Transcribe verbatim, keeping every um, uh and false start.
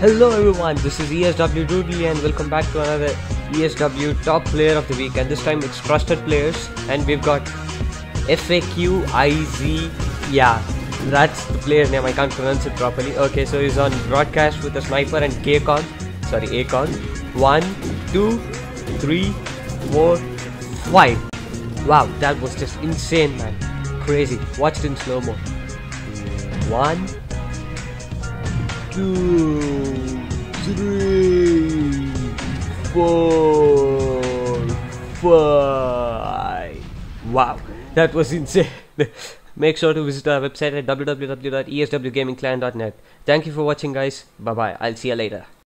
Hello everyone, this is E S W Doodly and welcome back to another E S W Top Player of the Week, and this time it's Trusted Players and we've got FAQIZYEAH. That's the player name, I can't pronounce it properly. Okay, so he's on broadcast with a sniper and K-con, sorry A-con. One, two, three, four, five. Wow, that was just insane, man. Crazy. Watched in slow-mo. One, two, three, four, five. Wow, that was insane. Make sure to visit our website at w w w dot e s w gaming clan dot net. Thank you for watching, guys. Bye bye. I'll see you later.